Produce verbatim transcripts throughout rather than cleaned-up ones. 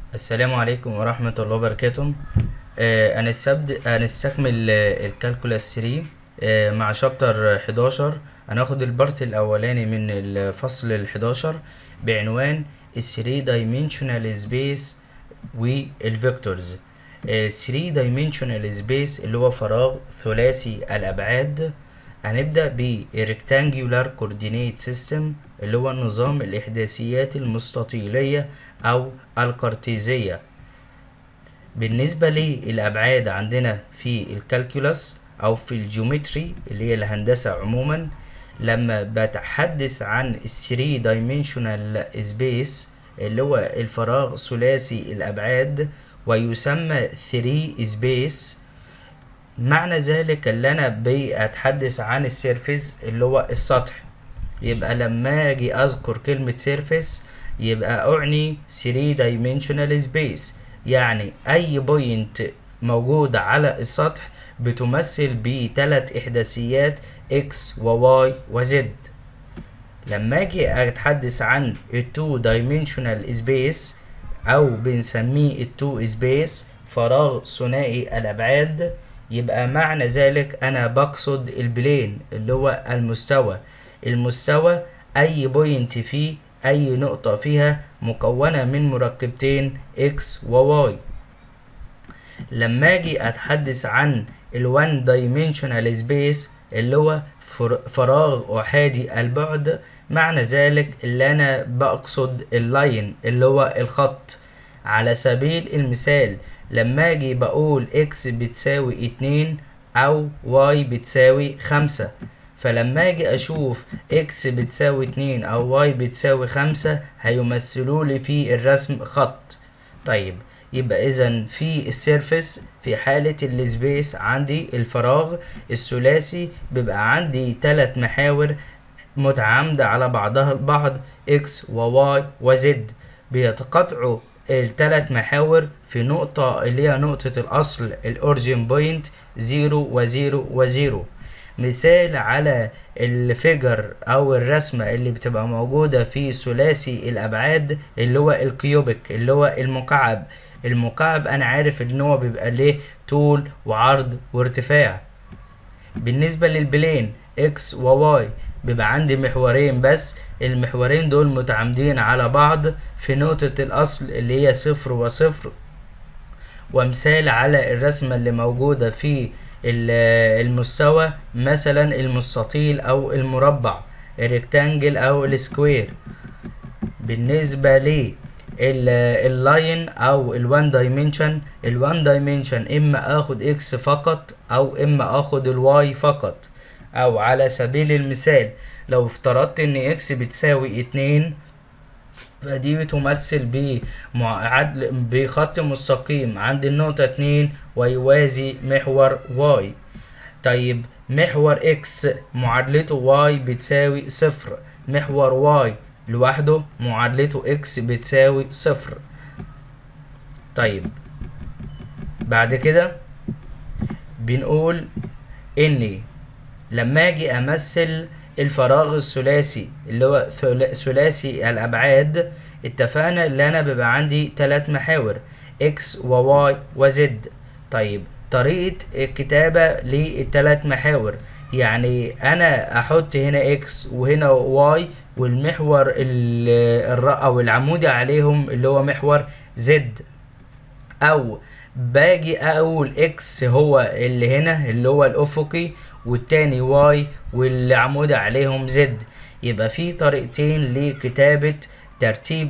السلام عليكم ورحمة الله وبركاته. آه، هنستبد- هنستكمل آه، الكالكولاس ثلاثة آه، مع شابتر حداشر. هناخد البارت الأولاني من الفصل الحداشر بعنوان ال ثري dimensional space والفيكتورز. ال ثري dimensional space اللي هو فراغ ثلاثي الأبعاد. هنبدأ بالريكتانجولار كوردينيت سيستم اللي هو النظام الإحداثيات المستطيلية أو الكارتيزية. بالنسبة للأبعاد عندنا في الكالكولاس أو في الجيومتري اللي هي الهندسة عموما، لما بتحدث عن ال ثري dimensional space اللي هو الفراغ ثلاثي الأبعاد ويسمى ثري space، معنى ذلك اللي أنا بتحدث عن السيرفيس اللي هو السطح. يبقى لما أجي أذكر كلمة سيرفيس يبقى أعني ثري dimensional space، يعني أي بوينت موجودة على السطح بتمثل بثلاث إحداثيات x و y و z. لما أجي أتحدث عن ال two dimensional space أو بنسميه ال two space فراغ ثنائي الأبعاد، يبقى معنى ذلك أنا بقصد البلين اللي هو المستوى. المستوى أي بوينت فيه، أي نقطة فيها مكونة من مركبتين x و y. لما أجي أتحدث عن ال one dimensional space اللي هو فراغ أحادي البعد، معنى ذلك اللي أنا بقصد اللاين اللي هو الخط. على سبيل المثال لما أجي بقول x بتساوي اتنين أو y بتساوي خمسة، فلما اجي اشوف x بتساوي اتنين او y بتساوي خمسة هيمثلوا لي في الرسم خط. طيب يبقى اذا في السيرفيس في حالة السبيس عندي الفراغ الثلاثي بيبقى عندي ثلاث محاور متعامدة على بعضها البعض x و y و z، بيتقاطعوا الثلاث محاور في نقطة اللي هي نقطة الاصل الاوريجين بوينت زيرو وزيرو وزيرو. مثال على الفيجر او الرسمة اللي بتبقى موجودة في ثلاثي الابعاد اللي هو الكيوبيك اللي هو المكعب. المكعب انا عارف ان هو بيبقى ليه طول وعرض وارتفاع. بالنسبة للبلين x و y بيبقى عندي محورين بس، المحورين دول متعامدين على بعض في نقطة الاصل اللي هي صفر وصفر. ومثال على الرسمة اللي موجودة في المستوى مثلا المستطيل او المربع الريكتانجل او السكوير. بالنسبة لي اللاين او الوان دايمنشن، الوان دايمنشن اما اخد اكس فقط او اما اخد الواي فقط. او على سبيل المثال لو افترضت ان اكس بتساوي اتنين فدي بتمثل بمعادل بخط مستقيم عند النقطة اتنين ويوازي محور واي. طيب محور اكس معادلته واي بتساوي صفر، محور واي لوحده معادلته اكس بتساوي صفر. طيب بعد كده بنقول اني لما اجي امثل الفراغ الثلاثي اللي هو ثلاثي الابعاد، اتفقنا ان انا بيبقى عندي ثلاث محاور x و y و z. طيب طريقة الكتابة للثلاث محاور، يعني انا احط هنا x وهنا y والمحور او العمودي عليهم اللي هو محور z، او باجي اقول x هو اللي هنا اللي هو الافقي والتاني y واللي عمود عليهم z. يبقى في طريقتين لكتابة ترتيب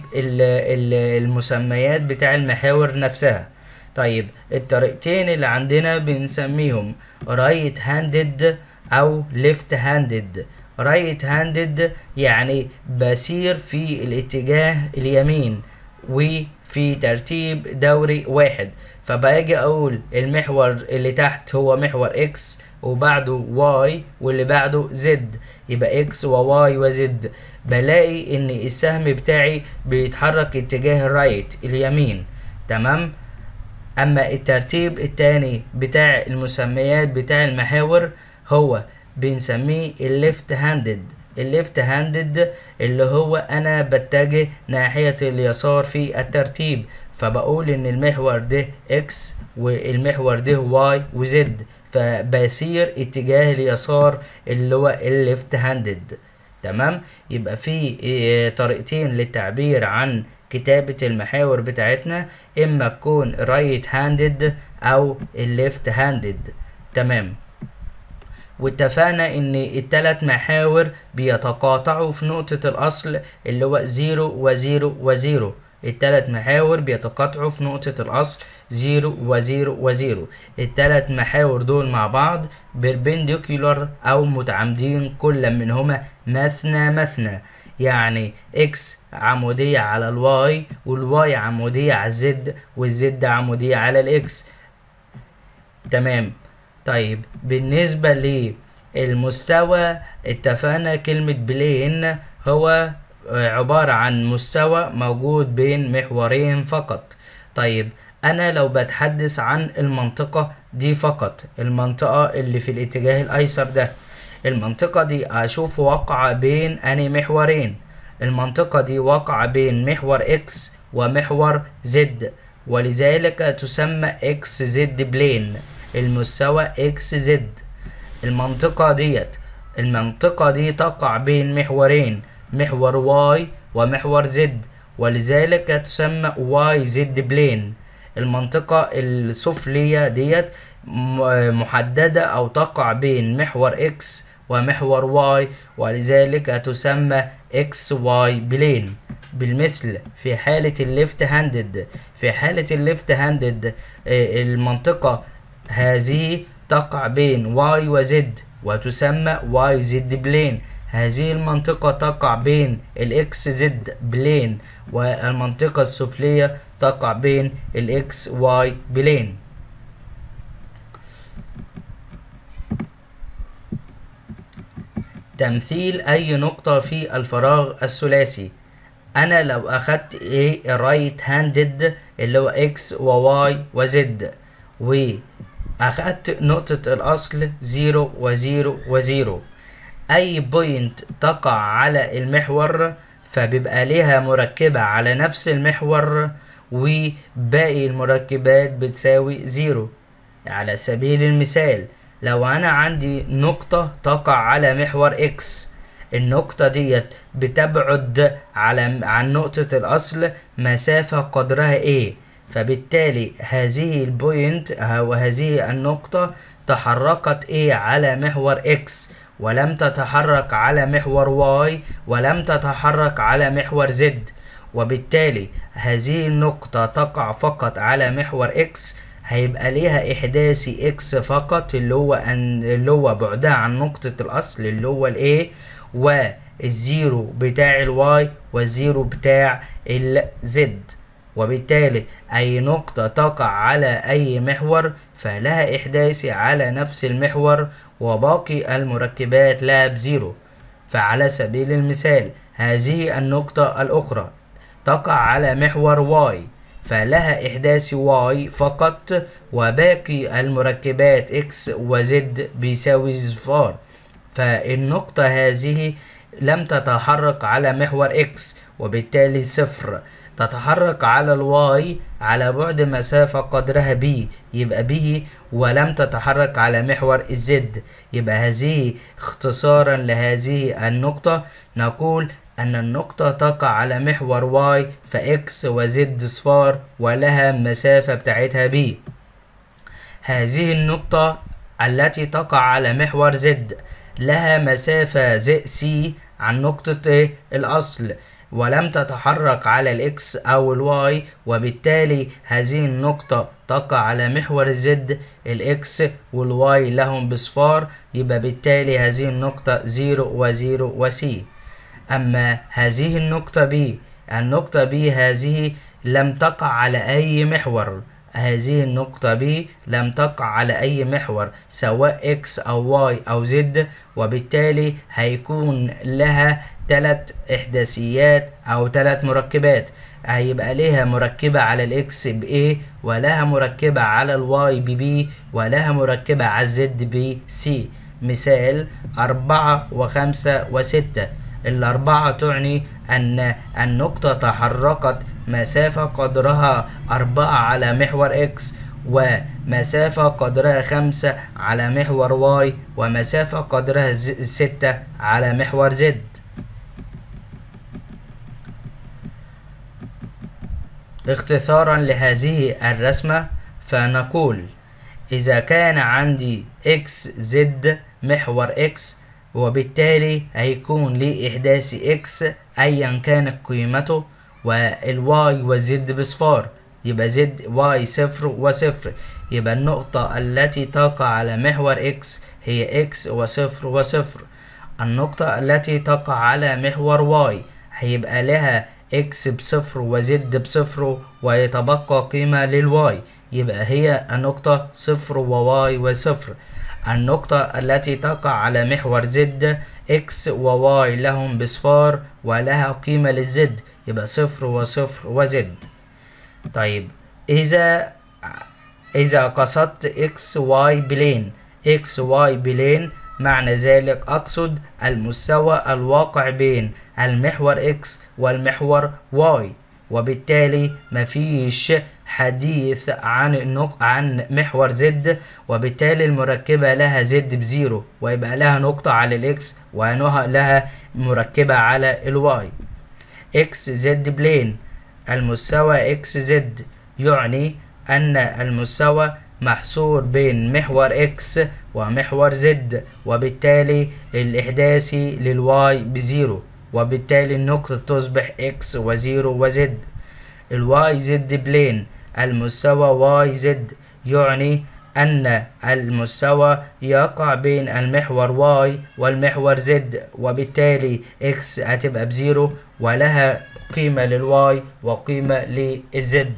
المسميات بتاع المحاور نفسها. طيب الطريقتين اللي عندنا بنسميهم right handed او left handed. right handed يعني بسير في الاتجاه اليمين وفي ترتيب دوري واحد، فباجي اقول المحور اللي تحت هو محور x وبعده y واللي بعده z، يبقى x و y و z. بلاقي ان السهم بتاعي بيتحرك اتجاه الرايت اليمين. تمام. اما الترتيب التاني بتاع المسميات بتاع المحاور هو بنسميه الليفت هاندد. الليفت هاندد اللي هو انا بتجه ناحية اليسار في الترتيب، فبقول ان المحور ده اكس والمحور ده واي وزد، فبسير اتجاه اليسار اللي هو الليفت هاندد. تمام. يبقى في طريقتين للتعبير عن كتابة المحاور بتاعتنا، اما تكون رايت هاندد او الليفت هاندد. تمام. واتفقنا ان التلات محاور بيتقاطعوا في نقطة الاصل اللي هو زيرو وزيرو وزيرو. التلات محاور بيتقاطعوا في نقطة الاصل زيرو وزيرو وزيرو. التلات محاور دول مع بعض بيربنديكولار او متعامدين، كل منهما مثنى مثنى، يعني اكس عمودية على الواي والواي عمودية على الزد والزد عمودية على الاكس. تمام. طيب بالنسبة للمستوى اتفقنا كلمة بلين هو عبارة عن مستوى موجود بين محورين فقط. طيب انا لو بتحدث عن المنطقة دي فقط، المنطقة اللي في الاتجاه الايسر ده، المنطقة دي اشوف واقعة بين اني محورين. المنطقة دي واقعة بين محور اكس ومحور زد، ولذلك تسمى اكس زد بلين، المستوى اكس زد. المنطقة ديت المنطقة دي تقع بين محورين، محور واي ومحور زد، ولذلك تسمى واي زد بلين. المنطقة السفلية ديت محددة او تقع بين محور اكس ومحور واي، ولذلك تسمى اكس واي بلين. بالمثل في حالة الليفت هاندد، في حالة الليفت هاندد المنطقة هذه تقع بين واي وزد وتسمى واي زد بلين. هذه المنطقة تقع بين الاكس زد بلين، والمنطقة السفلية تقع بين الاكس واي بلين. تمثيل اي نقطة في الفراغ الثلاثي. انا لو اخدت ايه رايت هاندد اللي هو اكس وواي وزد، واخدت نقطة الاصل زيرو وزيرو وزيرو، اي بوينت تقع على المحور فبيبقى ليها مركبة على نفس المحور وباقي المركبات بتساوي زيرو. على سبيل المثال لو انا عندي نقطة تقع على محور اكس، النقطة ديت بتبعد على عن نقطة الاصل مسافة قدرها ايه، فبالتالي هذه البوينت او هذه النقطة تحركت ايه على محور اكس، ولم تتحرك على محور واي، ولم تتحرك على محور زد، وبالتالي هذه النقطة تقع فقط على محور اكس، هيبقى ليها احداثي اكس فقط اللي هو أن اللي هو بعدها عن نقطة الاصل اللي هو الايه، والزيرو بتاع الواي والزيرو بتاع الزد. وبالتالي اي نقطة تقع على اي محور فلها احداثي على نفس المحور وباقي المركبات لها بزيرو. فعلى سبيل المثال هذه النقطة الاخرى تقع على محور واي فلها احداث واي فقط، وباقي المركبات اكس وزد بيساوي صفار. فالنقطة هذه لم تتحرك على محور اكس وبالتالي صفر، تتحرك على الواي على بعد مسافة قدرها بي يبقى بي، ولم تتحرك على محور الزد. يبقى هذه اختصارا لهذه النقطة نقول أن النقطة تقع على محور واي فإكس وزد صفار ولها مسافة بتاعتها بي. هذه النقطة التي تقع على محور زد لها مسافة زي سي عن نقطة ايه الأصل، ولم تتحرك على الإكس أو الواي، وبالتالي هذه النقطة تقع على محور الزد، الإكس والواي لهم بصفار، يبقى بالتالي هذه النقطة زيرو وزيرو وسي. أما هذه النقطة بي، النقطة بي هذه لم تقع على أي محور، هذه النقطة بي لم تقع على أي محور سواء إكس أو واي أو زد، وبالتالي هيكون لها ثلاث إحداثيات أو ثلاث مركبات. هيبقى لها مركبة على الإكس ب A، ولها مركبة على الواي ب B، ولها مركبة على الزد ب C. مثال أربعة وخمسة وستة. الأربعة تعني أن النقطة تحركت مسافة قدرها أربعة على محور إكس، ومسافة قدرها خمسة على محور واي، ومسافة قدرها ستة على محور زد. اختصارا لهذه الرسمة فنقول إذا كان عندي إكس زد محور إكس، وبالتالي هيكون لإحداث إكس أيا كانت قيمته، والواي والزد بصفار، يبقى زد واي صفر وصفر. يبقى النقطة التي تقع على محور إكس هي إكس وصفر وصفر. النقطة التي تقع على محور واي هيبقى لها إكس بصفر وزد بصفر، ويتبقى قيمة للواي، يبقى هي النقطة صفر وواي وصفر. النقطة التي تقع على محور زد إكس وواي لهم بصفار، ولها قيمة للزد، يبقى صفر وصفر وزد. طيب إذا إذا قصدت إكس واي بلين، إكس واي بلين معنى ذلك أقصد المستوى الواقع بين المحور إكس والمحور واي، وبالتالي مفيش حديث عن النق... عن محور زد، وبالتالي المركبة لها زد بزيرو، ويبقى لها نقطة على الإكس ولها مركبة على الواي. إكس زد بلين، المستوى إكس زد يعني أن المستوى محصور بين محور إكس ومحور زد، وبالتالي الإحداثي للواي بزيرو، وبالتالي النقطة تصبح إكس وزيرو وزد. الواي زد بلين، المستوى واي زد يعني أن المستوى يقع بين المحور واي والمحور زد، وبالتالي إكس هتبقى بزيرو ولها قيمة للواي وقيمة للزد.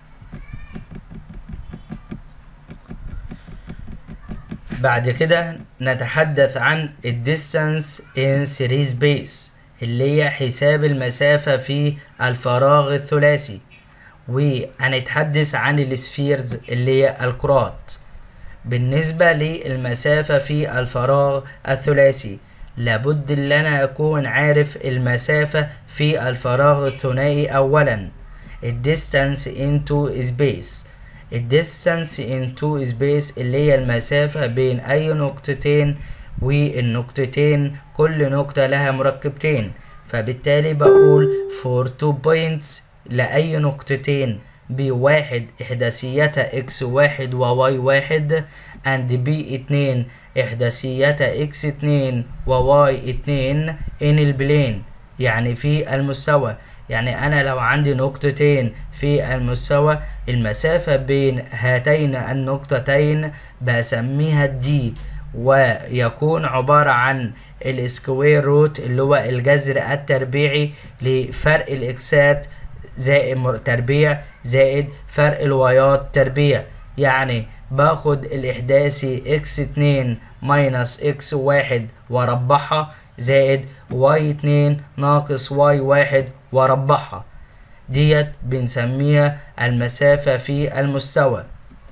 بعد كده نتحدث عن الديستانس in series space اللي هي حساب المسافة في الفراغ الثلاثي، وهنتحدث عن السفيرز اللي هي الكرات. بالنسبة للمسافة في الفراغ الثلاثي لابد ان انا اكون عارف المسافة في الفراغ الثنائي. اولا الديستانس into space، الديستانس into space اللي هي المسافة بين اي نقطتين، والنقطتين كل نقطة لها مركبتين، فبالتالي بقول for two points لأي نقطتين بواحد إحداثيتها إكس واحد وواي واحد and بي اتنين إحداثيتها إكس اتنين وواي اتنين in البلين، يعني في المستوى. يعني أنا لو عندي نقطتين في المستوى، المسافة بين هاتين النقطتين بسميها دي، ويكون عبارة عن السكوير روت اللي هو الجذر التربيعي لفرق الإكسات زائد تربيع زائد فرق الوايات تربيع. يعني باخد الإحداثي إكس اتنين ماينس إكس واحد واربعها زائد واي اتنين ناقص واي واحد واربعها، ديت بنسميها المسافة في المستوى.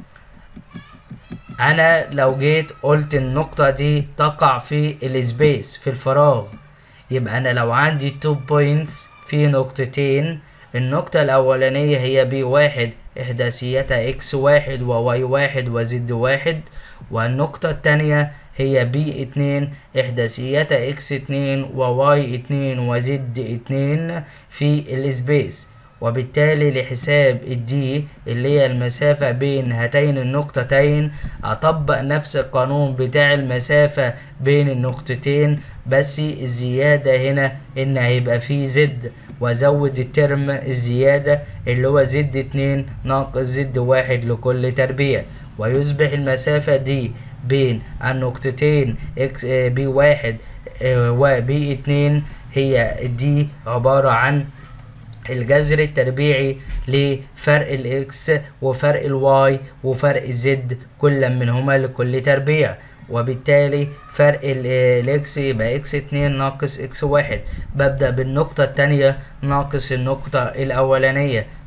أنا لو جيت قلت النقطة دي تقع في السبيس في الفراغ، يبقى أنا لو عندي تو بوينتس في نقطتين، النقطة الأولانية هي بي واحد إحداثيتها إكس واحد وواي واحد وزد واحد، والنقطة التانية هي بي اتنين إحداثيتها إكس اتنين وواي اتنين وزد اتنين في السبيس. وبالتالي لحساب الدي اللي هي المسافة بين هاتين النقطتين أطبق نفس القانون بتاع المسافة بين النقطتين، بس الزيادة هنا إن هيبقى فيه زد، وازود الترم الزيادة اللي هو زد اتنين ناقص زد واحد لكل تربيع، ويصبح المسافة دي بين النقطتين اكس بي واحد وبي اتنين هي دي عبارة عن الجذر التربيعي لفرق الاكس وفرق الواي وفرق الزد كل منهما لكل تربيع، وبالتالي فرق الاكس يبقى اكس اتنين ناقص اكس واحد. ببدأ بالنقطة التانية ناقص النقطة الاولانية،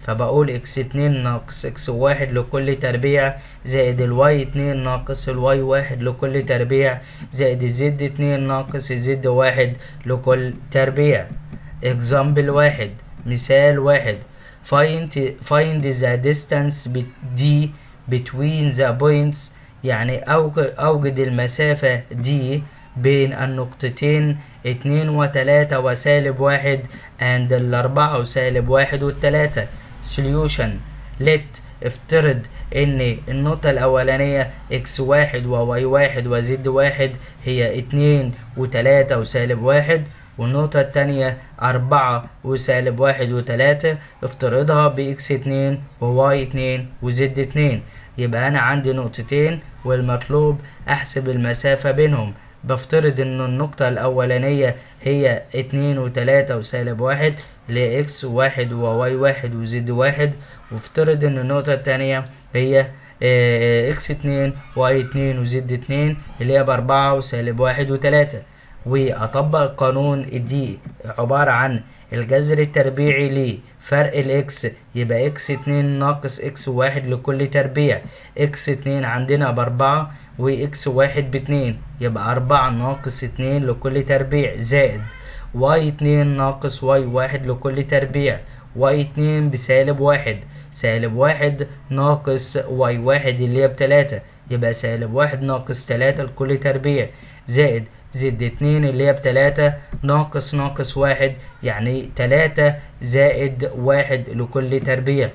فبقول اكس اتنين ناقص اكس واحد لكل تربيع زائد الواي اتنين ناقص الواي واحد لكل تربيع زائد الزد اتنين ناقص الزد واحد لكل تربيع. اكزامبل واحد، مثال واحد. find find the distance d between the points، يعني أوجد المسافة دي بين النقطتين اتنين وتلاتة وسالب واحد and الأربعة وسالب واحد والتلاتة. solution let، افترض ان النقطة الأولانية اكس واحد وواي واحد وزد واحد هي اتنين وتلاتة وسالب واحد، والنقطة التانية أربعة وسالب واحد وتلاتة، افترضها بإكس اتنين وواي اتنين وزد اتنين. يبقى أنا عندي نقطتين والمطلوب أحسب المسافة بينهم. بفترض إن النقطة الأولانية هي اتنين وتلاتة وسالب واحد اللي هي إكس واحد وواي واحد وزد واحد، وافترض إن النقطة التانية هي إكس اتنين واي اتنين وزد اتنين اللي هي بأربعة وسالب واحد وتلاتة. واطبق قانون الدي عبارة عن الجذر التربيعي لفرق الاكس، يبقى اكس اتنين ناقص اكس واحد لكل تربيع. اكس اتنين عندنا باربعة واكس واحد باتنين، يبقى اربعة ناقص اتنين لكل تربيع زائد واي اتنين ناقص واي واحد لكل تربيع. واي اتنين بسالب واحد، سالب واحد ناقص واي واحد اللي هي بتلاتة، يبقى سالب واحد ناقص تلاتة لكل تربيع زائد زد اتنين اللي هي بتلاتة ناقص ناقص واحد، يعني تلاتة زائد واحد لكل تربيع.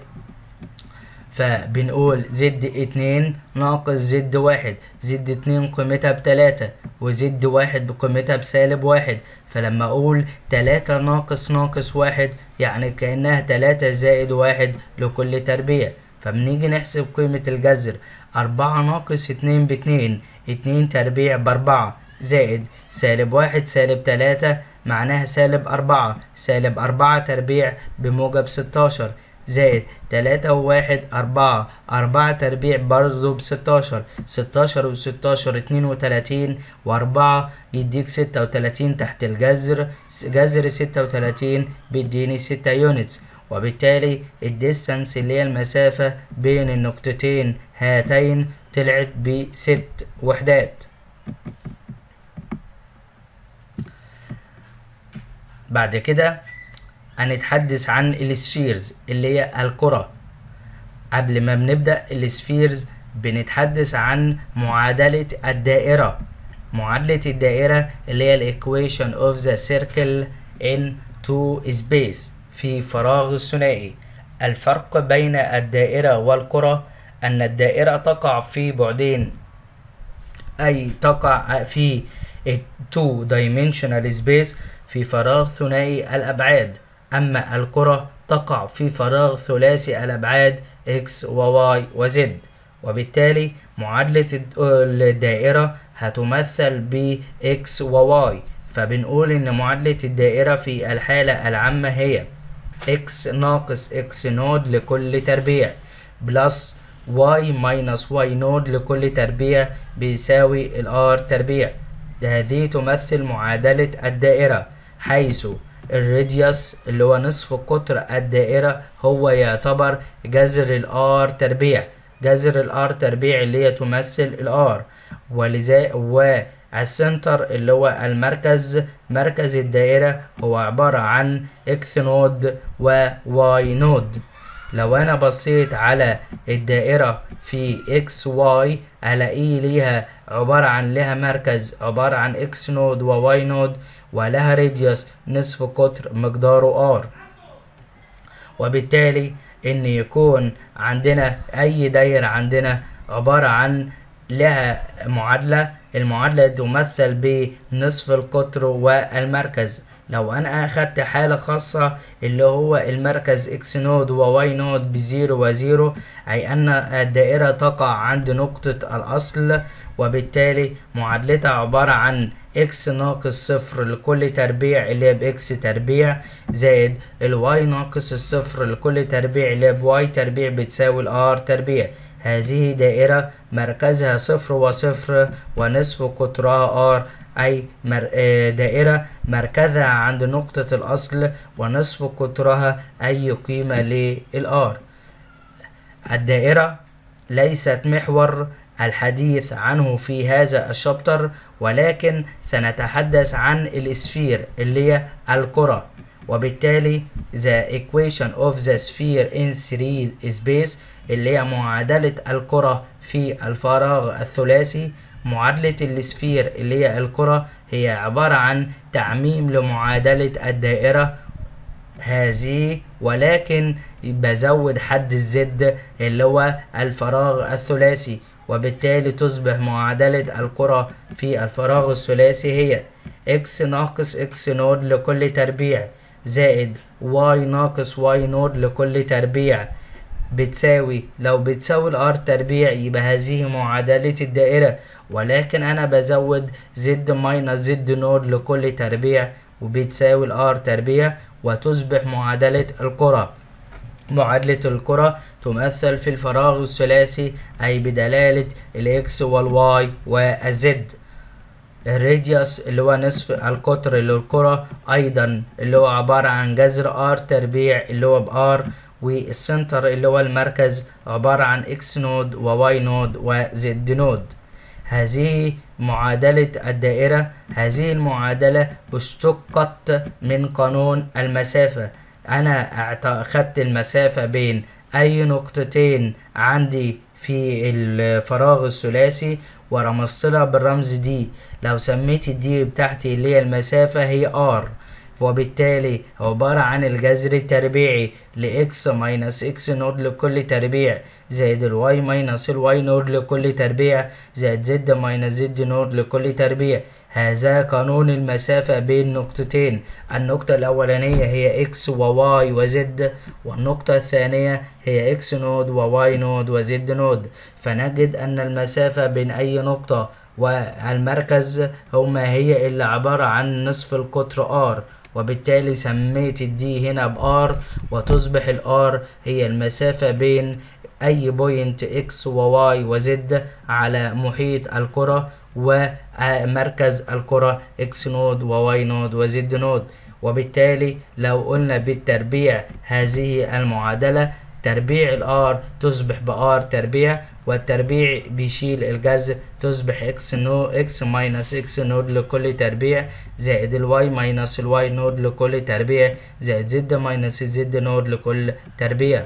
فبنقول زد اتنين ناقص زد واحد، زد اتنين قيمتها بتلاتة وزد واحد بقيمتها بسالب واحد، فلما اقول تلاتة ناقص ناقص واحد يعني كأنها تلاتة زائد واحد لكل تربيع. فبنيجي نحسب قيمة الجذر، أربعة ناقص اتنين باتنين، اتنين تربيع بأربعة زائد سالب واحد سالب تلاتة معناها سالب أربعة، سالب أربعة تربيع بموجب ستاشر زائد تلاتة وواحد أربعة، أربعة تربيع برضه بستاشر، ستاشر وستاشر اتنين وتلاتين وأربعة يديك ستة وتلاتين تحت الجذر، جذر ستة وتلاتين بيديني ستة يونتس. وبالتالي الديستانس اللي هي المسافة بين النقطتين هاتين طلعت بست وحدات. بعد كده هنتحدث عن السفيرز اللي هي الكرة. قبل ما بنبدأ السفيرز بنتحدث عن معادلة الدائرة. معادلة الدائرة اللي هي الإيكويشن of the circle in two space، في فراغ الثنائي. الفرق بين الدائرة والكرة أن الدائرة تقع في بعدين، أي تقع في two dimensional space في فراغ ثنائي الأبعاد، أما الكرة تقع في فراغ ثلاثي الأبعاد x و y و z. وبالتالي معادلة الدائرة هتمثل ب x و y، فبنقول إن معادلة الدائرة في الحالة العامة هي x ناقص x نود لكل تربيع بلس y minus y نود لكل تربيع بيساوي ال r تربيع. هذه تمثل معادلة الدائرة، حيث الراديوس اللي هو نصف قطر الدائرة هو يعتبر جذر الار تربيع، جذر الار تربيع اللي هي تمثل الار، ولذا والسنتر اللي هو المركز، مركز الدائرة هو عبارة عن اكس نود وواي نود. لو انا بصيت على الدائرة في اكس واي الاقيه ليها عبارة عن لها مركز عبارة عن اكس نود وواي نود، ولها راديوس نصف قطر مقداره ار. وبالتالي ان يكون عندنا اي دايرة عندنا عبارة عن لها معادلة، المعادلة تمثل بنصف القطر والمركز. لو انا اخدت حالة خاصة اللي هو المركز اكس نود وواي نود بزيرو وزيرو، اي ان الدائرة تقع عند نقطة الاصل، وبالتالي معادلتها عبارة عن اكس ناقص صفر لكل تربيع اللي هي باكس تربيع زائد الواي ناقص الصفر لكل تربيع اللي هي بواي تربيع بتساوي الار تربيع. هذه دائرة مركزها صفر وصفر ونصف قطرها ار، أي مر... آه، دائرة مركزها عند نقطة الأصل ونصف قطرها أي قيمة للآر. الدائرة ليست محور الحديث عنه في هذا الشابتر، ولكن سنتحدث عن السفير اللي هي الكرة، وبالتالي the equation of the sphere in three space اللي هي معادلة الكرة في الفراغ الثلاثي. معادلة السفير اللي هي الكرة هي عبارة عن تعميم لمعادلة الدائرة هذه، ولكن بزود حد الزد اللي هو الفراغ الثلاثي، وبالتالي تصبح معادلة الكرة في الفراغ الثلاثي هي x ناقص x نود لكل تربيع زائد y ناقص y نود لكل تربيع بتساوي، لو بتساوي الار تربيع يبقى هذه معادلة الدائرة، ولكن انا بزود زد ماينس زد نود لكل تربيع وبتساوي الار تربيع، وتصبح معادلة الكرة. معادلة الكرة تمثل في الفراغ الثلاثي أي بدلالة الإكس والواي والزد. الراديوس اللي هو نصف القطر للكرة أيضا اللي هو عبارة عن جذر ار تربيع اللي هو بار، والسنتر اللي هو المركز عبارة عن إكس نود وواي نود وزد نود. هذه معادلة الدائرة. هذه المعادلة اشتقت من قانون المسافة. أنا أخدت المسافة بين أي نقطتين عندي في الفراغ الثلاثي ورمزت لها بالرمز دي. لو سميت الدي بتاعتي اللي هي المسافة هي ار، وبالتالي عبارة عن الجذر التربيعي لإكس ماينس إكس نود لكل تربيع زائد الواي ماينس الواي نود لكل تربيع زائد زد ماينس زد نود لكل تربيع. هذا قانون المسافة بين نقطتين. النقطة الأولانية هي إكس وواي وزد، والنقطة الثانية هي إكس نود وواي نود وزد نود. فنجد أن المسافة بين أي نقطة والمركز هما هي اللي عبارة عن نصف القطر R، وبالتالي سميت الدي هنا بار، وتصبح الار هي المسافة بين أي بوينت إكس وواي وزد على محيط الكرة ومركز الكرة إكس نود وواي نود وزد نود. وبالتالي لو قلنا بالتربيع هذه المعادلة، تربيع الار تصبح بار تربيع، والتربيع بيشيل الجذر تصبح اكس نو اكس ماينس اكس نود لكل تربيع زائد الواي ماينس الواي نود لكل تربيع زائد زد ماينس الزد نود لكل تربيع.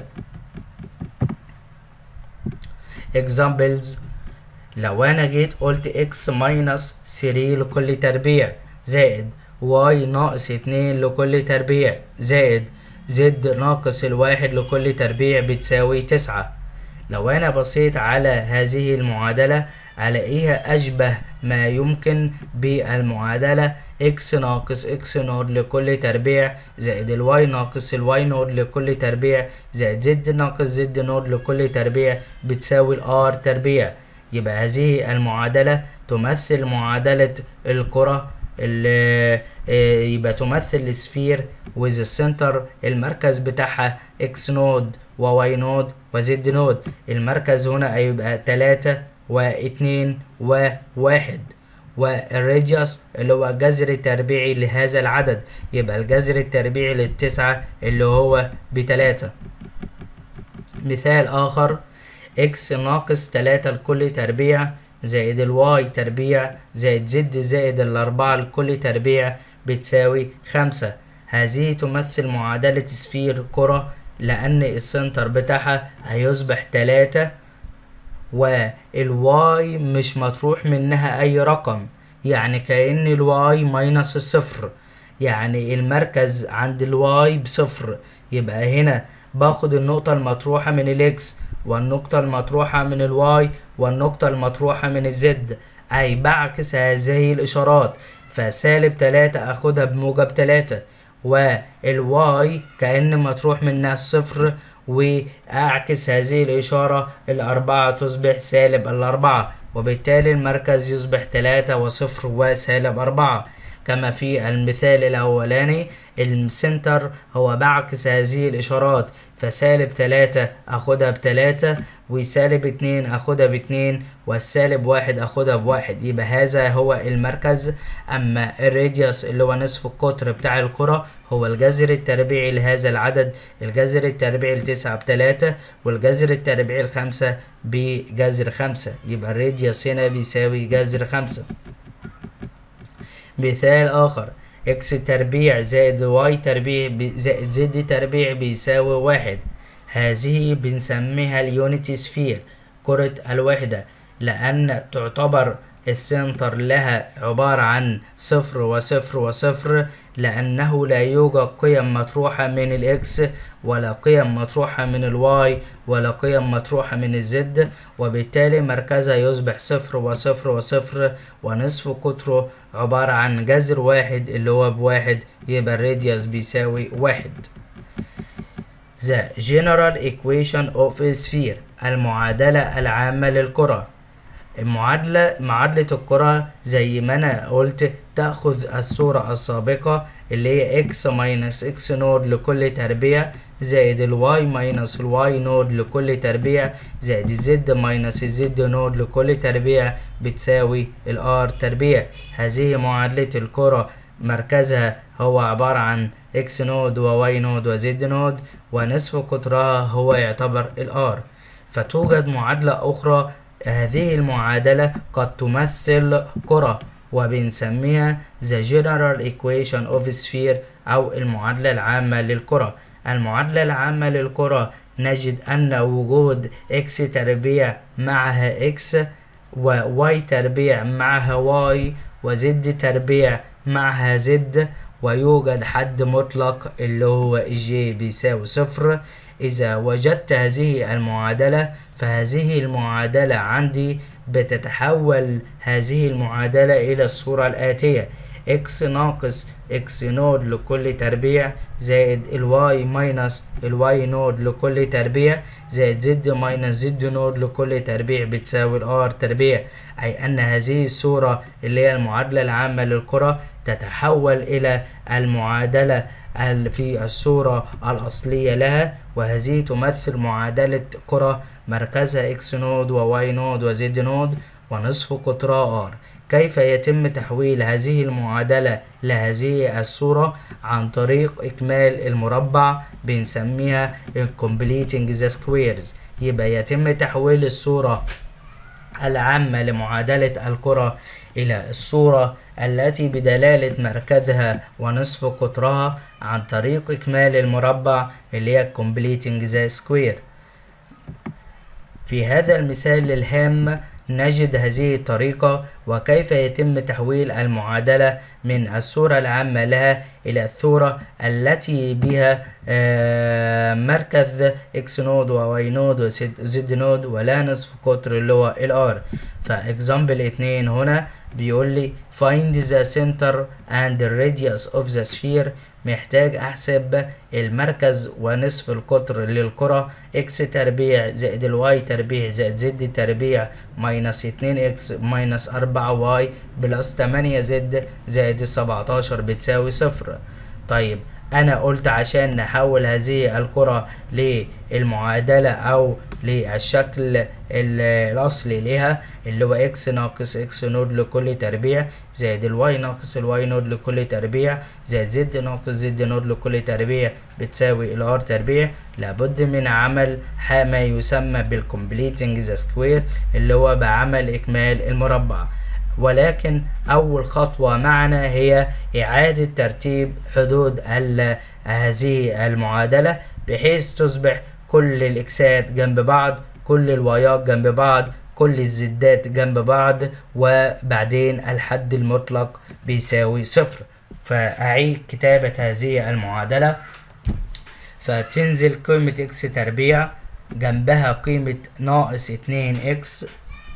examples: لو انا جيت قلت x ماينس ثلاثة لكل تربيع زائد y ناقص اتنين لكل تربيع زائد z ناقص الواحد لكل تربيع بتساوي تسعة. لو انا بصيت على هذه المعادلة الاقيها اشبه ما يمكن بالمعادلة x ناقص x نود لكل تربيع زائد الواي ناقص الواي نود لكل تربيع زائد z ناقص z نود لكل تربيع بتساوي الار تربيع. يبقى هذه المعادلة تمثل معادلة الكرة، اللي يبقى تمثل السفير with السنتر المركز بتاعها x نود وواي نود وزد نود. المركز هنا هيبقى تلاتة واتنين وواحد، والراديوس اللي هو الجذر التربيعي لهذا العدد، يبقى الجذر التربيعي للتسعة اللي هو بتلاتة. مثال آخر: x ناقص تلاتة لكل تربيع زائد الواي تربيع زائد زد زائد الأربعة لكل تربيع بتساوي خمسة. هذه تمثل معادلة سفير كرة، لأن السنتر بتاعها هيصبح تلاتة والواي مش مطروح منها أي رقم، يعني كأن الواي ماينس الصفر، يعني المركز عند الواي بصفر. يبقى هنا باخد النقطة المطروحة من الاكس والنقطة المطروحة من الواي والنقطة المطروحة من الزد، أي بعكس هذه الإشارات، فسالب تلاتة أخدها بموجب تلاتة، والواي كأن مطروح منها الصفر وأعكس هذه الإشارة الأربعة تصبح سالب الأربعة، وبالتالي المركز يصبح تلاتة وصفر وسالب أربعة. كما في المثال الأولاني. السنتر هو بعكس هذه الإشارات، فسالب تلاتة أخدها بتلاتة، وسالب اتنين أخدها باتنين، والسالب واحد أخدها بواحد، يبقى هذا هو المركز. أما الراديوس اللي هو نصف القطر بتاع الكرة هو الجذر التربيعي لهذا العدد. الجذر التربيعي لتسعة بتلاتة، والجذر التربيعي لخمسة بجذر خمسة، يبقى الراديوس هنا بيساوي جذر خمسة. مثال آخر، اكس تربيع زائد واي تربيع زائد زد تربيع بيساوي واحد. هذه بنسميها اليونيتي سفير، كرة الوحدة، لأن تعتبر السنتر لها عبارة عن صفر وصفر وصفر، لأنه لا يوجد قيم مطروحة من الإكس ولا قيم مطروحة من الواي ولا قيم مطروحة من الزد، وبالتالي مركزها يصبح صفر وصفر وصفر، ونصف قطره عبارة عن جذر واحد اللي هو بواحد، يبقى الراديوس بيساوي واحد. The general equation of a sphere، المعادلة العامة للكرة. المعادلة معادلة الكرة زي ما أنا قلت تأخذ الصورة السابقة اللي هي x minus x نود لكل تربيع زائد الواي minus الواي نود لكل تربيع زائد الزد minus الزد نود لكل تربيع بتساوي الار تربيع. هذه معادلة الكرة، مركزها هو عبارة عن x نود وواي نود وزد نود، ونصف قطرها هو يعتبر الار. فتوجد معادلة أخرى، هذه المعادلة قد تمثل كرة وبنسميها the general equation of sphere أو المعادلة العامة للكرة. المعادلة العامة للكرة نجد أن وجود x تربيع معها x و y تربيع معها y وزد تربيع معها z، ويوجد حد مطلق اللي هو j بيساوي صفر. إذا وجدت هذه المعادلة فهذه المعادلة عندي بتتحول هذه المعادلة إلى الصورة الآتية: x ناقص x نود لكل تربيع زائد الواي ماينس الواي نود لكل تربيع زائد زد ماينس زد نود لكل تربيع بتساوي الار تربيع. أي أن هذه الصورة اللي هي المعادلة العامة للكرة تتحول إلى المعادلة في الصورة الأصلية لها، وهذه تمثل معادلة كرة مركزها x نود وواي نود وزد نود ونصف قطرها r. كيف يتم تحويل هذه المعادلة لهذه الصورة؟ عن طريق إكمال المربع، بنسميها completing the squares. يبقى يتم تحويل الصورة العامة لمعادلة الكرة إلى الصورة التي بدلالة مركزها ونصف قطرها عن طريق إكمال المربع اللي هي completing the square. في هذا المثال الهام نجد هذه الطريقة وكيف يتم تحويل المعادلة من الصورة العامة لها إلى الصورة التي بها مركز x نود و y نود و z نود ولا نصف قطر اللي هو الار. فإكزامبل اتنين هنا بيقول لي find the center and the radius of the sphere. محتاج أحسب المركز ونصف القطر للكرة x تربيع زائد الواي تربيع زائد زد تربيع ماينس اتنين اكس ماينس أربعة واي بلس تمانية زد زائد سبعتاشر بتساوي صفر. طيب أنا قلت عشان نحول هذه الكرة للمعادلة أو للشكل الأصلي لها اللي هو x ناقص x نود لكل تربيع زائد الواي ناقص الواي نود لكل تربيع زائد زد ناقص زد نود لكل تربيع بتساوي الار تربيع، لابد من عمل ما يسمى بالcompleting the square اللي هو بعمل إكمال المربع. ولكن أول خطوة معنا هي إعادة ترتيب حدود هذه المعادلة بحيث تصبح كل الإكسات جنب بعض، كل الوايات جنب بعض، كل الزدات جنب بعض، وبعدين الحد المطلق بيساوي صفر. فأعيد كتابة هذه المعادلة، فتنزل قيمة إكس تربيع جنبها قيمة ناقص اتنين إكس،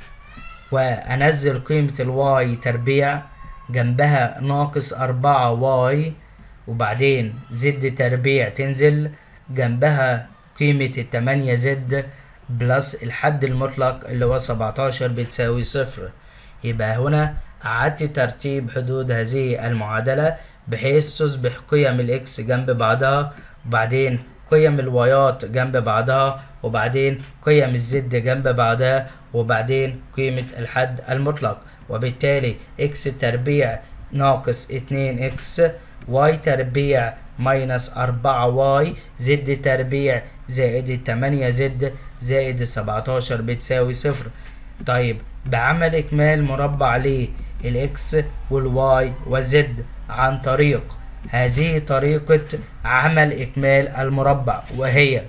وأنزل قيمة الواي تربيع جنبها ناقص أربعة واي، وبعدين زد تربيع تنزل جنبها قيمة التمانية زد بلس الحد المطلق اللي هو سبعتاشر بتساوي صفر. يبقى هنا أعدت ترتيب حدود هذه المعادلة بحيث تصبح قيم الإكس جنب بعضها، وبعدين قيم الوايات جنب بعضها، وبعدين قيم الزد جنب بعضها، وبعدين قيمة الحد المطلق. وبالتالي إكس تربيع ناقص اتنين إكس، واي تربيع ماينس أربعة واي، زد تربيع زائد تمانية زد زائد سبعتاشر بتساوي صفر. طيب بعمل إكمال مربع للإكس والواي والزد عن طريق هذه طريقة عمل إكمال المربع، وهي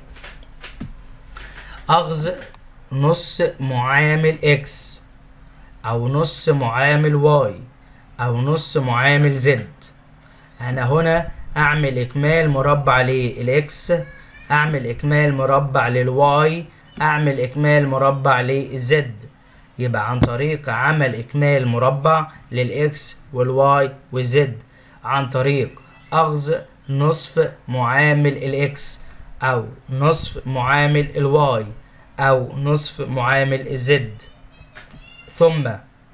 أخذ نص معامل إكس أو نص معامل واي أو نص معامل زد. أنا هنا أعمل إكمال مربع للإكس، أعمل إكمال مربع للواي، أعمل إكمال مربع للزد. يبقى عن طريق عمل إكمال مربع للإكس والواي والزد عن طريق أخذ نصف معامل الإكس أو نصف معامل الواي أو نصف معامل الزد، ثم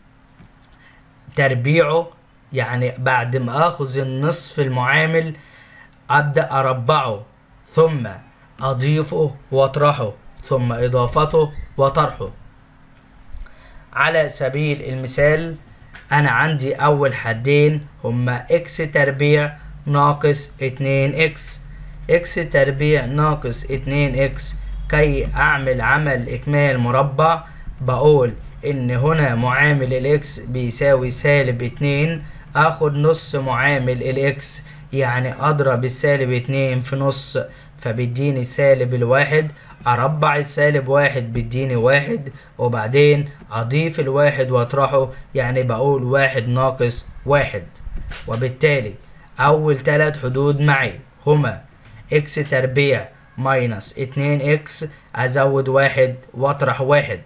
تربيعه، يعني بعد ما أخذ النصف المعامل أبدأ أربعه، ثم أضيفه وأطرحه، ثم إضافته وطرحه. على سبيل المثال أنا عندي أول حدين هما إكس تربيع ناقص اتنين إكس. إكس تربيع ناقص اتنين إكس، كي أعمل عمل إكمال مربع بقول إن هنا معامل الإكس بيساوي سالب اتنين، آخد نص معامل الإكس يعني أضرب السالب اتنين في نص فبيديني سالب الواحد، أربع السالب واحد بيديني واحد، وبعدين أضيف الواحد وأطرحه يعني بقول واحد ناقص واحد. وبالتالي أول تلات حدود معي هما إكس تربيع ماينس اتنين إكس، أزود واحد وأطرح واحد.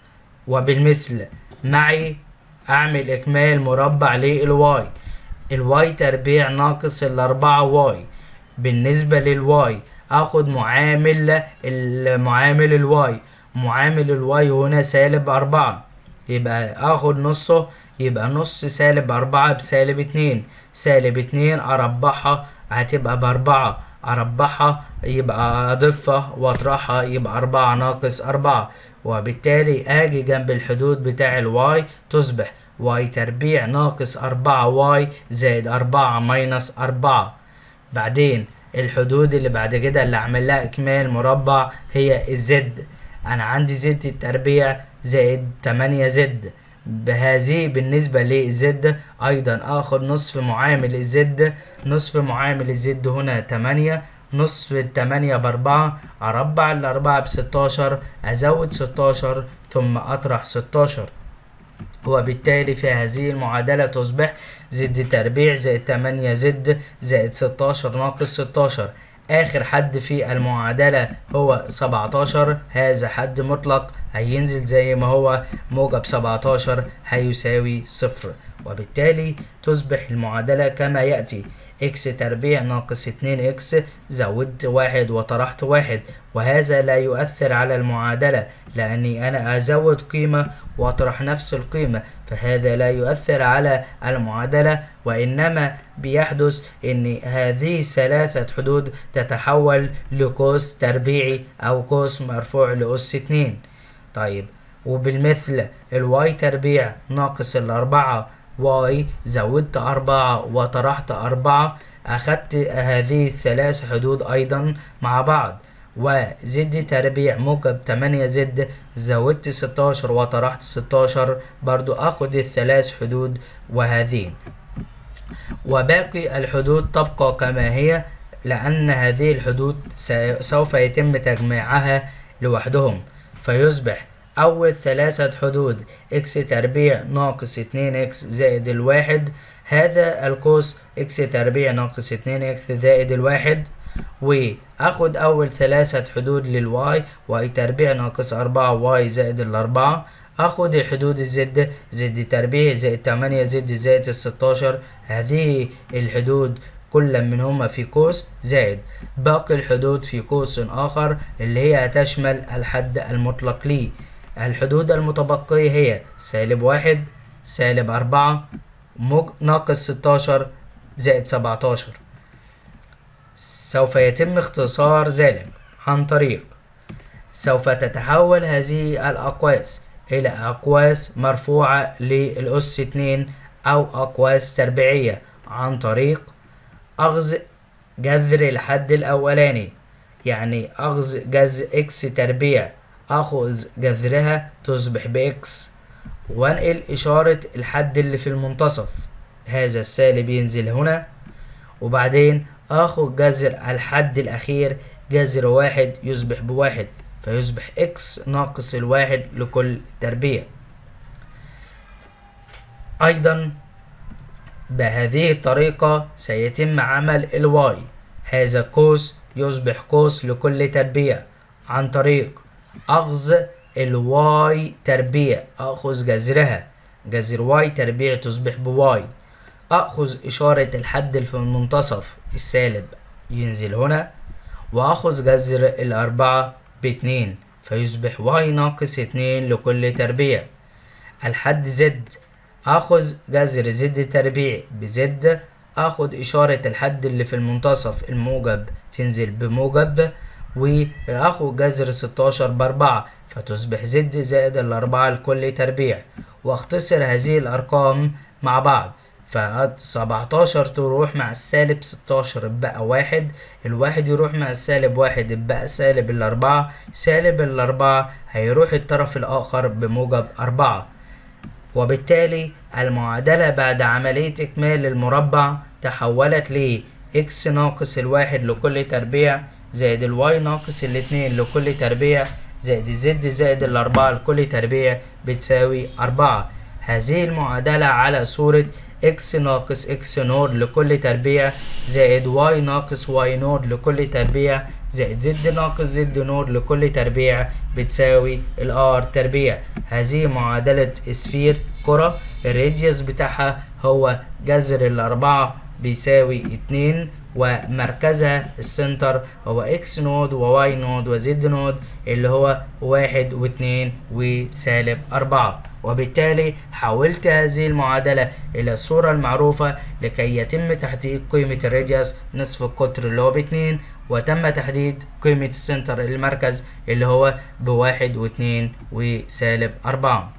وبالمثل معي أعمل إكمال مربع للواي، الواي تربيع ناقص الأربعة واي. بالنسبة للواي اخد معامل المعامل الواي، معامل الواي هنا سالب أربعة، يبقى اخد نصه، يبقى نص سالب أربعة بسالب اتنين، سالب اتنين اربعها هتبقى بأربعة، اربعها يبقى اضيفها واطرحها يبقى أربعة ناقص أربعة. وبالتالي اجي جنب الحدود بتاع الواي تصبح واي تربيع ناقص أربعة واي زائد أربعة ماينس أربعة. بعدين الحدود اللي بعد كده اللي اعمل لها اكمال مربع هي الزد، انا عندي زد التربيع زائد تمانية زد. بهذه بالنسبة للزد ايضا اخد نصف معامل الزد، نصف معامل الزد هنا تمانية، نصف التمانية بأربعة، اربع الاربعة بستاشر، ازود ستاشر ثم اطرح ستاشر. وبالتالي في هذه المعادلة تصبح زد تربيع زائد تمانية زد زائد ستاشر ناقص ستاشر. آخر حد في المعادلة هو سبعتاشر، هذا حد مطلق هينزل زي ما هو، موجب سبعتاشر هيساوي صفر. وبالتالي تصبح المعادلة كما يأتي: إكس تربيع ناقص اتنين إكس، زودت واحد وطرحت واحد، وهذا لا يؤثر على المعادلة لأني أنا أزود قيمة وأطرح نفس القيمة، فهذا لا يؤثر على المعادلة، وإنما بيحدث إن هذه ثلاثة حدود تتحول لقوس تربيعي أو قوس مرفوع لأس اتنين. طيب وبالمثل الواي تربيع ناقص الأربعة واي، زودت أربعة وطرحت أربعة، أخدت هذه الثلاث حدود أيضا مع بعض. وزد تربيع موجب تمانية زد، زودت ستاشر وطرحت ستاشر، برضو أخد الثلاث حدود وهذين، وباقي الحدود تبقى كما هي لأن هذه الحدود سوف يتم تجميعها لوحدهم، فيصبح أول ثلاثة حدود إكس تربيع ناقص اتنين إكس زائد الواحد، هذا القوس إكس تربيع ناقص اتنين إكس زائد الواحد. وأخد أول ثلاثة حدود للواي، واي تربيع ناقص أربعة واي زائد الأربعة. أخد الحدود الزد، زد تربيع زائد تمانية زد زائد الستاشر، هذه الحدود كل منهما في قوس زائد باقي الحدود في قوس آخر اللي هي تشمل الحد المطلق لي. الحدود المتبقية هي سالب واحد سالب أربعة ناقص ستاشر زائد سبعتاشر. سوف يتم اختصار ذلك عن طريق سوف تتحول هذه الأقواس إلى أقواس مرفوعة للأس اتنين أو أقواس تربيعية عن طريق أخذ جذر الحد الأولاني، يعني أخذ جذر إكس تربيع أخذ جذرها تصبح بإكس، وانقل إشارة الحد اللي في المنتصف، هذا السالب ينزل هنا، وبعدين آخذ جذر الحد الأخير جذر واحد يصبح بواحد، فيصبح إكس ناقص الواحد لكل تربيع. أيضا بهذه الطريقة سيتم عمل الواي، هذا قوس يصبح قوس لكل تربيع عن طريق أخذ الواي تربيع أخذ جذرها، جذر واي تربيع تصبح بواي، أخذ إشارة الحد في المنتصف السالب ينزل هنا، وأخذ جذر الأربعة باتنين فيصبح واي ناقص اتنين لكل تربيع. الحد زد أخذ جذر زد تربيع بزد، أخذ إشارة الحد اللي في المنتصف الموجب تنزل بموجب، وأخذ جذر ستاشر بأربعة فتصبح زد زائد الأربعة لكل تربيع، وأختصر هذه الأرقام مع بعض، فسبعتاشر تروح مع السالب ستاشر بقى واحد، الواحد يروح مع السالب واحد بقى سالب الأربعة، سالب الأربعة هيروح الطرف الآخر بموجب أربعة، وبالتالي المعادلة بعد عملية إكمال المربع تحولت ل إكس ناقص الواحد لكل تربيع زائد الواي ناقص الاتنين لكل تربيع زائد الزد زائد الأربعة لكل تربيع بتساوي أربعة. هذه المعادلة على صورة إكس ناقص إكس نود لكل تربيع زائد واي ناقص واي نود لكل تربيع زائد زد ناقص زد نود لكل تربيع بتساوي الار تربيع. هذه معادلة اسفير كرة، الراديوس بتاعها هو جذر الأربعة بيساوي اتنين، ومركزها السنتر هو اكس نود وواي نود وزد نود اللي هو واحد واتنين وسالب أربعة. وبالتالي حولت هذه المعادلة إلى الصورة المعروفة لكي يتم تحديد قيمة الراديوس نصف القطر اللي هو باتنين، وتم تحديد قيمة السنتر المركز اللي هو بواحد واتنين وسالب أربعة.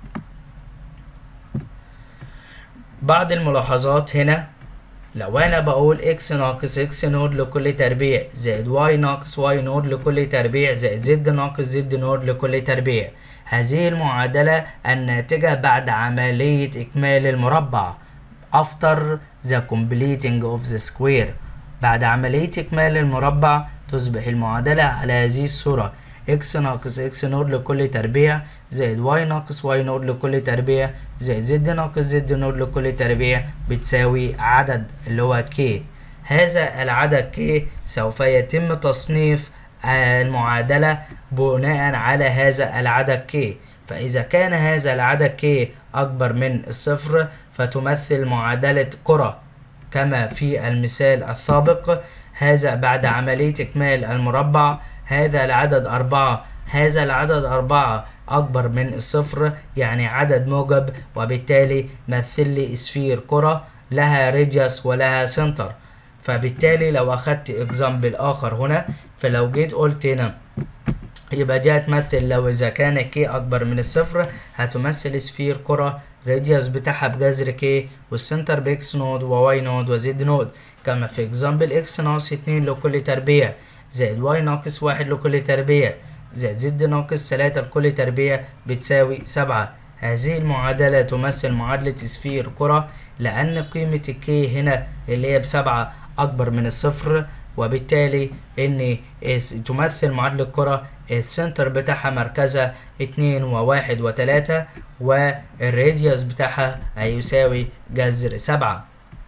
بعض الملاحظات هنا، لو انا بقول اكس ناقص اكس نود لكل تربيع زائد واي ناقص واي نود لكل تربيع زائد زد ناقص زد نود لكل تربيع، هذه المعادلة الناتجة بعد عملية إكمال المربع after the completing of the square. بعد عملية إكمال المربع تصبح المعادلة على هذه الصورة: اكس ناقص اكس نود لكل تربيع زائد واي ناقص واي نود لكل تربيع زائد زد ناقص زد نود لكل تربيع بتساوي عدد اللي هو كي. هذا العدد كي سوف يتم تصنيف المعادلة بناء على هذا العدد كي، فإذا كان هذا العدد كي أكبر من الصفر فتمثل معادلة كرة كما في المثال السابق. هذا بعد عملية إكمال المربع، هذا العدد أربعة، هذا العدد أربعة أكبر من الصفر يعني عدد موجب، وبالتالي مثل لي اسفير كرة لها راديوس ولها سنتر. فبالتالي لو أخدت إكزامبل آخر هنا، فلو جيت قلت هنا يبقى دي هتمثل لو إذا كان كي أكبر من الصفر هتمثل اسفير كرة راديوس بتاعها بجذر كي والسنتر بإكس نود وواي نود وزد نود، كما في إكزامبل إكس ناقص اتنين لكل تربيع زائد واي ناقص واحد لكل تربيع زائد زد ناقص تلاتة لكل تربيع بتساوي سبعة. هذه المعادلة تمثل معادلة اسفير كرة لأن قيمة الكي هنا اللي هي بسبعة أكبر من الصفر، وبالتالي إن تمثل معادلة كرة السنتر بتاعها مركزها اتنين وواحد وتلاتة، والراديوس بتاعها هيساوي جذر سبعة.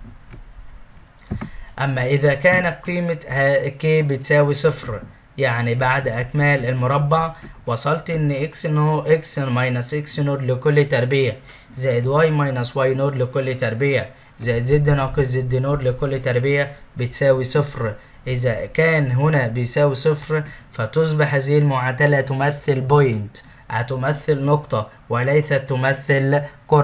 أما إذا كانت قيمة كي بتساوي صفر، يعني بعد إكمال المربع وصلت إن إكس نو إكس ماينس إكس نود لكل تربيع زائد واي ماينس واي نود لكل تربيع زائد زد ناقص زد نود لكل تربيع بتساوي صفر. إذا كان هنا بيساوي صفر فتصبح هذه المعادلة تمثل بوينت، هتمثل نقطة وليست تمثل كرة.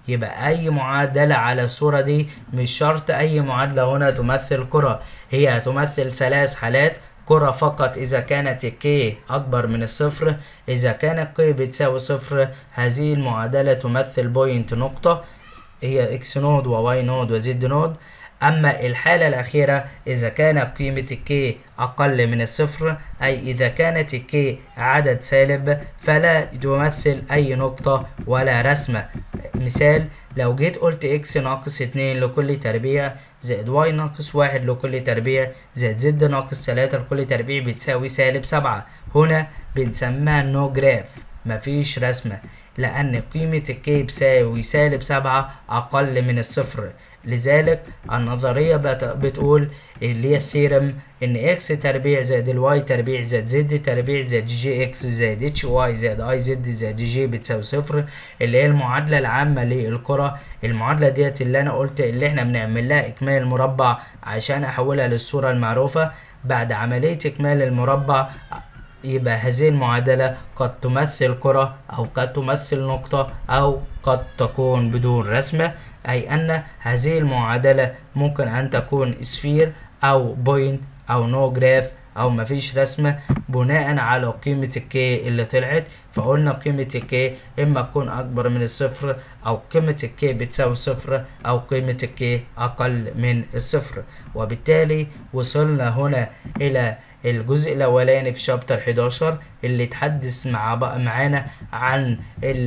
يبقى اي معادلة على الصورة دي مش شرط اي معادلة هنا تمثل كرة، هي هتمثل ثلاث حالات: كرة فقط إذا كانت الكي أكبر من الصفر. إذا كانت كي بتساوي صفر هذه المعادلة تمثل بوينت نقطة، هي اكس نود وواي نود وزد نود. أما الحالة الأخيرة إذا كانت قيمة الكي أقل من الصفر، أي إذا كانت الكي عدد سالب، فلا تمثل أي نقطة ولا رسمة. مثال: لو جيت قلت اكس ناقص اتنين لكل تربيع زائد واي ناقص واحد لكل تربيع زائد زد ناقص تلاتة لكل تربيع بتساوي سالب سبعة، هنا بنسميها نو جراف، مفيش رسمة، لأن قيمة الكي بتساوي سالب سبعة أقل من الصفر. لذلك النظرية بتقول اللي هي الثيرم ان اكس تربيع زائد الواي تربيع زائد زد تربيع زائد جي اكس زائد اتش واي زائد اي زد زائد جي بتساوي صفر، اللي هي المعادلة العامة للكرة. المعادلة ديت اللي انا قلت اللي احنا بنعمل لها اكمال المربع عشان احولها للصورة المعروفة. بعد عملية اكمال المربع يبقى هذه المعادلة قد تمثل كرة أو قد تمثل نقطة أو قد تكون بدون رسمة، أي أن هذه المعادلة ممكن أن تكون سفير أو بوينت أو نو جراف أو مفيش رسمة بناء على قيمة الكي اللي طلعت. فقلنا قيمة الكي إما تكون أكبر من الصفر أو قيمة الكي بتساوي صفر أو قيمة الكي أقل من الصفر. وبالتالي وصلنا هنا إلى الجزء الاولاني في شابتر حداشر اللي اتحدث مع معانا عن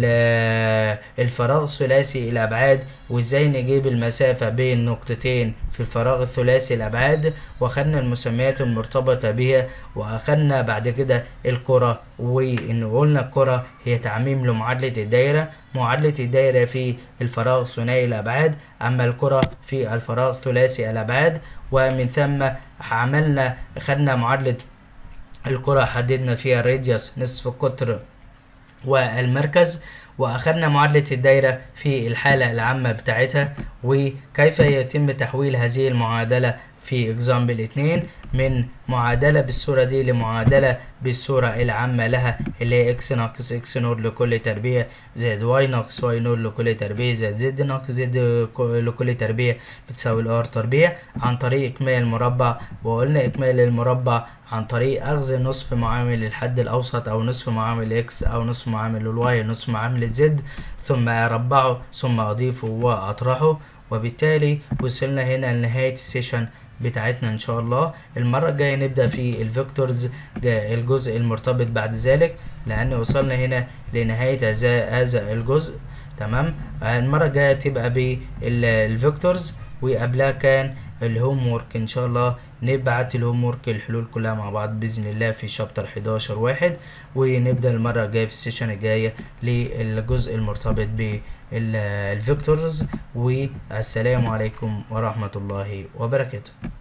الفراغ الثلاثي الابعاد وازاي نجيب المسافة بين نقطتين في الفراغ الثلاثي الابعاد، واخدنا المسميات المرتبطة بها، واخدنا بعد كده الكرة، وان قلنا الكرة هي تعميم لمعادلة الدايرة، معادلة الدايرة في الفراغ ثنائي الابعاد، اما الكرة في الفراغ ثلاثي الابعاد. ومن ثم عملنا خدنا معادلة الكرة حددنا فيها الراديوس نصف القطر والمركز، واخدنا معادلة الدايرة في الحالة العامة بتاعتها، وكيف يتم تحويل هذه المعادلة في اكزامبل اتنين من معادلة بالصورة دي لمعادلة بالصورة العامة لها اللي هي اكس ناقص اكس نود لكل تربيع زائد واي ناقص واي نود لكل تربيع زائد زد ناقص زد لكل تربيع بتساوي الار تربيع عن طريق اكمال المربع. وقلنا اكمال المربع عن طريق اخذ نصف معامل الحد الاوسط او نصف معامل اكس او نصف معامل الواي نصف معامل زد ثم اربعه ثم اضيفه واطرحه. وبالتالي وصلنا هنا لنهاية السيشن بتاعتنا ان شاء الله. المرة الجاية نبدأ في الفيكتورز الجزء المرتبط بعد ذلك، لان وصلنا هنا لنهاية هذا الجزء. تمام، المرة الجاية تبقى بالفيكتورز وقبلها كان الهوم وورك. ان شاء الله نبعت الهوم وورك الحلول كلها مع بعض باذن الله في شابتر حداشر واحد، ونبدأ المرة الجاية في السيشن الجاية للجزء المرتبط بالفيكتورز. والسلام عليكم ورحمة الله وبركاته.